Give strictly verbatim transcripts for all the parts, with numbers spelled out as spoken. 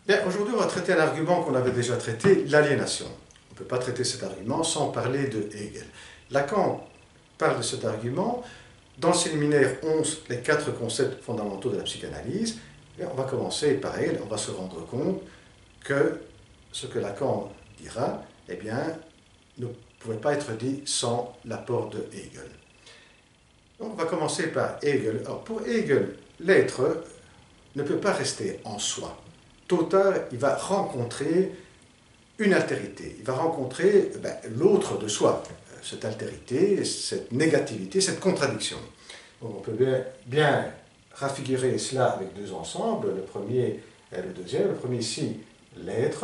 Bien, aujourd'hui, on va traiter un argument qu'on avait déjà traité, l'aliénation. On ne peut pas traiter cet argument sans parler de Hegel. Lacan parle de cet argument dans le séminaire onze, les quatre concepts fondamentaux de la psychanalyse. Et on va commencer par Hegel, on va se rendre compte que ce que Lacan dira, eh bien, ne pouvait pas être dit sans l'apport de Hegel. Donc, on va commencer par Hegel. Alors, pour Hegel, l'être ne peut pas rester en soi. Tôt ou tard, il va rencontrer une altérité. Il va rencontrer ben, l'autre de soi, cette altérité, cette négativité, cette contradiction. Donc, on peut bien, bien raffigurer cela avec deux ensembles, le premier et le deuxième. Le premier ici, l'être,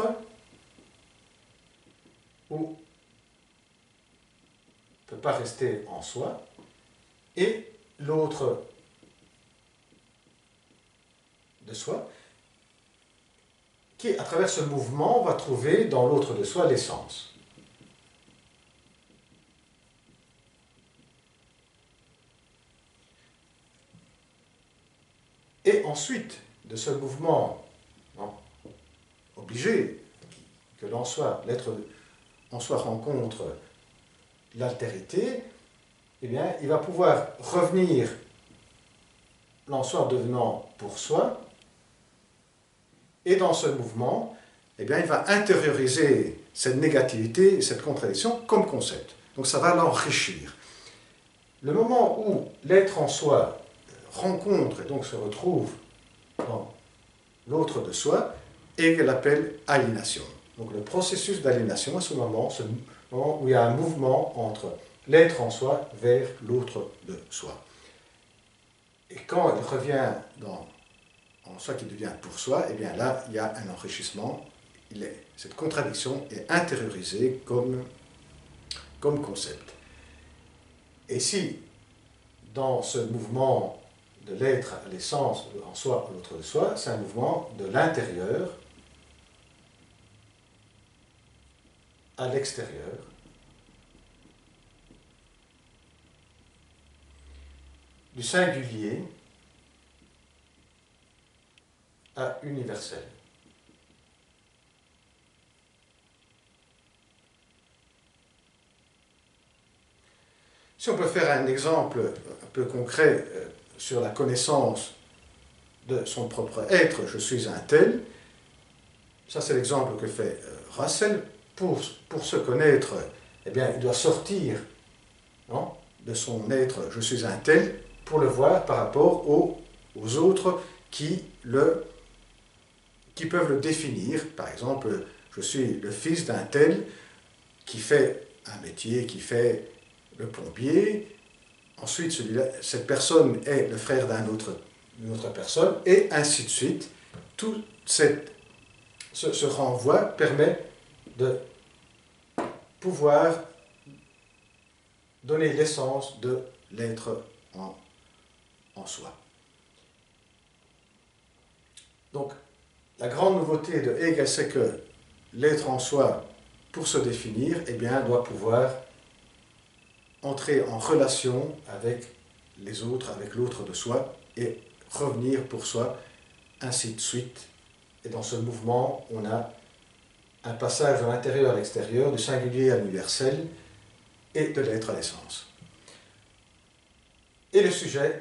où ne peut pas rester en soi, et l'autre de soi, qui, à travers ce mouvement, va trouver dans l'autre de soi l'essence. Et ensuite, de ce mouvement non, obligé, que l'en soit, l'être en soi rencontre l'altérité, eh bien, il va pouvoir revenir, l'en soi devenant pour soi, et dans ce mouvement, eh bien, il va intérioriser cette négativité, cette contradiction comme concept. Donc ça va l'enrichir. Le moment où l'être en soi rencontre et donc se retrouve dans l'autre de soi, Hegel appelle aliénation. Donc le processus d'aliénation, à ce moment, ce moment où il y a un mouvement entre l'être en soi vers l'autre de soi. Et quand il revient dans en soi qui devient pour soi, et eh bien là, il y a un enrichissement. Il est, cette contradiction est intériorisée comme, comme concept. Et si, dans ce mouvement de l'être à l'essence, en soi, à l'autre de soi, c'est un mouvement de l'intérieur à l'extérieur, du singulier à universel. Si on peut faire un exemple un peu concret euh, sur la connaissance de son propre être, je suis un tel, ça c'est l'exemple que fait euh, Russell. Pour, pour se connaître, eh bien, il doit sortir non, de son être, je suis un tel, pour le voir par rapport aux, aux autres qui le qui peuvent le définir. Par exemple, je suis le fils d'un tel qui fait un métier, qui fait le plombier. Ensuite, cette personne est le frère d'un autre, d'une autre personne, et ainsi de suite. Tout cette, ce, ce renvoi permet de pouvoir donner l'essence de l'être en, en soi. Donc, la grande nouveauté de Hegel, c'est que l'être en soi, pour se définir, eh bien, doit pouvoir entrer en relation avec les autres, avec l'autre de soi, et revenir pour soi, ainsi de suite. Et dans ce mouvement, on a un passage de l'intérieur à l'extérieur, du singulier à l'universel, et de l'être à l'essence. Et le sujet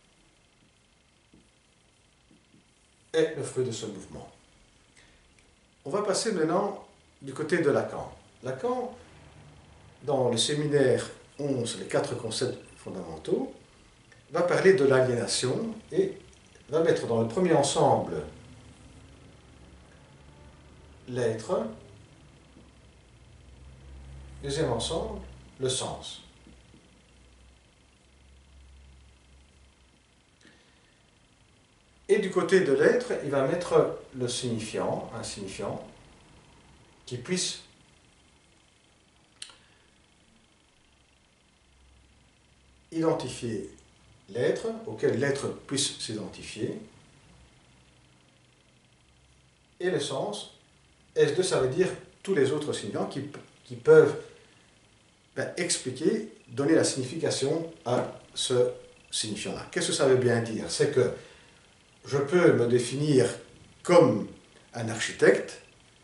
est le fruit de ce mouvement. On va passer maintenant du côté de Lacan. Lacan, dans le séminaire onze, les quatre concepts fondamentaux, va parler de l'aliénation et va mettre dans le premier ensemble l'être, deuxième ensemble, le sens. Et du côté de l'être, il va mettre le signifiant, un signifiant, qui puisse identifier l'être, auquel l'être puisse s'identifier, et le sens. S deux, ça veut dire tous les autres signifiants qui, qui peuvent ben, expliquer, donner la signification à ce signifiant-là. Qu'est-ce que ça veut bien dire? C'est que je peux me définir comme un architecte,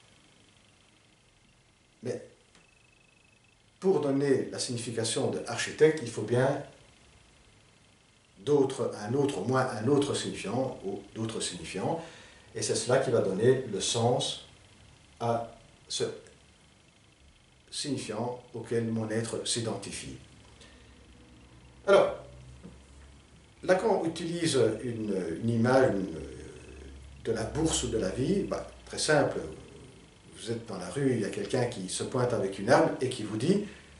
mais pour donner la signification de architecte, il faut bien d'autres, un autre, au moins un autre signifiant, ou d'autres signifiants, et c'est cela qui va donner le sens à ce signifiant auquel mon être s'identifie. Alors, Lacan utilise une, une image une, de la bourse ou de la vie, bah, très simple. Vous êtes dans la rue, il y a quelqu'un qui se pointe avec une arme et qui vous dit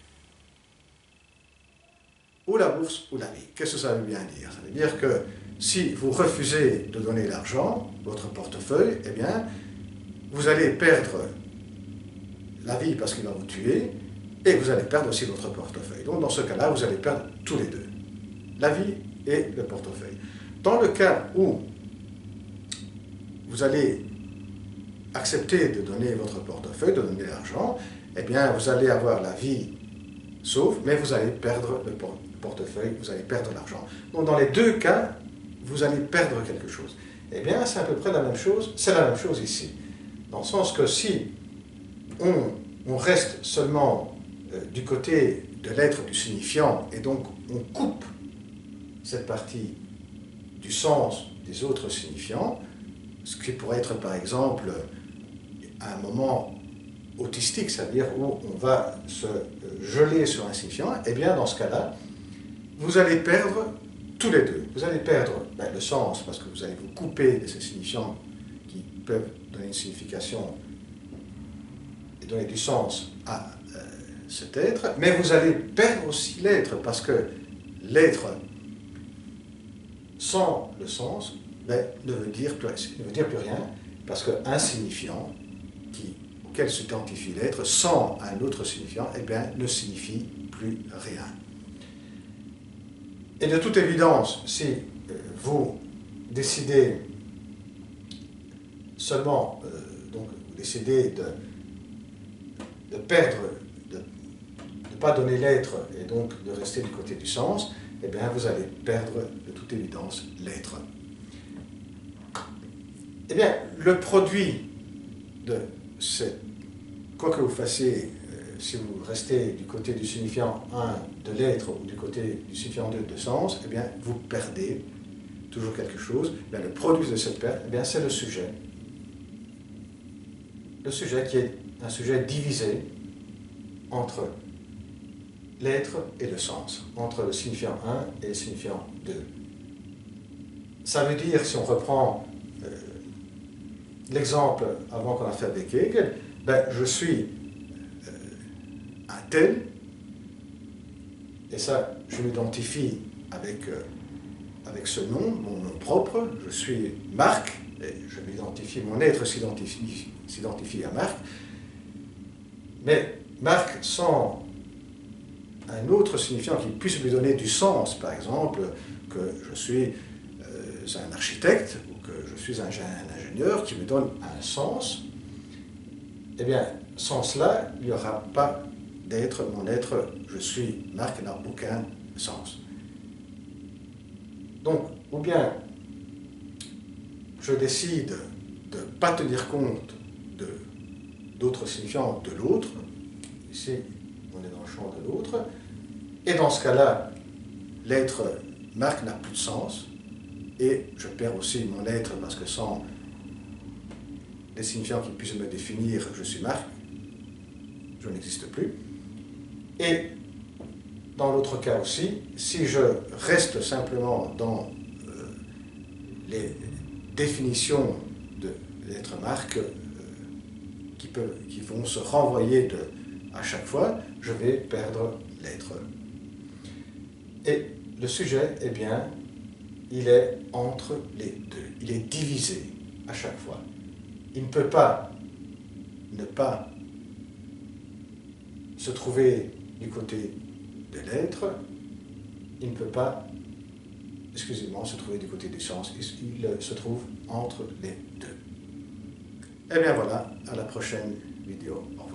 ou la bourse ou la vie. Qu'est-ce que ça veut bien dire? Ça veut dire que si vous refusez de donner l'argent, votre portefeuille, eh bien, vous allez perdre la vie parce qu'il va vous tuer, et vous allez perdre aussi votre portefeuille. Donc dans ce cas-là, vous allez perdre tous les deux, la vie et le portefeuille. Dans le cas où vous allez accepter de donner votre portefeuille, de donner l'argent, eh bien vous allez avoir la vie sauve, mais vous allez perdre le portefeuille, vous allez perdre l'argent. Donc dans les deux cas, vous allez perdre quelque chose. Eh bien c'est à peu près la même chose, c'est la même chose ici. Dans le sens que si on, on reste seulement euh, du côté de l'être du signifiant, et donc on coupe cette partie du sens des autres signifiants, ce qui pourrait être par exemple à un moment autistique, c'est-à-dire où on va se geler sur un signifiant, et bien dans ce cas-là, vous allez perdre tous les deux. Vous allez perdre ben, le sens, parce que vous allez vous couper de ces signifiants qui peuvent donner une signification et donner du sens à euh, cet être, mais vous allez perdre aussi l'être, parce que l'être sans le sens ben, ne, veut dire plus, ne veut dire plus rien, parce qu'un signifiant qui, auquel s'identifie l'être sans un autre signifiant eh bien, ne signifie plus rien. Et de toute évidence, si euh, vous décidez seulement, euh, donc vous décidez de, de perdre, de ne pas donner l'être et donc de rester du côté du sens, eh bien vous allez perdre de toute évidence l'être. Eh bien, le produit de cette, quoi que vous fassiez, euh, si vous restez du côté du signifiant un de l'être ou du côté du signifiant deux de sens, eh bien, vous perdez toujours quelque chose. Eh bien, le produit de cette perte, eh bien, c'est le sujet. Le sujet qui est un sujet divisé entre l'être et le sens, entre le signifiant un et le signifiant deux. Ça veut dire, si on reprend euh, l'exemple avant qu'on a fait avec Hegel, ben, je suis euh, un tel, et ça, je m'identifie avec, euh, avec ce nom, mon nom propre, je suis Marc, et je m'identifie, mon être s'identifie, s'identifie à Marc, mais Marc sans un autre signifiant qui puisse lui donner du sens, par exemple, que je suis euh, un architecte, ou que je suis un, un ingénieur, qui me donne un sens, eh bien, sans cela, il n'y aura pas d'être, mon être, je suis Marc, n'a aucun sens. Donc, ou bien, je décide de ne pas tenir compte d'autres signifiants de l'autre, ici, on est dans le champ de l'autre, et dans ce cas-là, l'être Marc n'a plus de sens, et je perds aussi mon être parce que sans des signifiants qui puissent me définir, je suis Marc, je n'existe plus. Et dans l'autre cas aussi, si je reste simplement dans euh, les définitions de l'être Marc, euh, qui, peuvent, qui vont se renvoyer de, à chaque fois, je vais perdre l'être. Et le sujet, eh bien, il est entre les deux. Il est divisé à chaque fois. Il ne peut pas ne pas se trouver du côté de l'être. Il ne peut pas, excusez-moi, se trouver du côté du sens. Il se trouve entre les deux. Eh bien voilà, à la prochaine vidéo. Au revoir.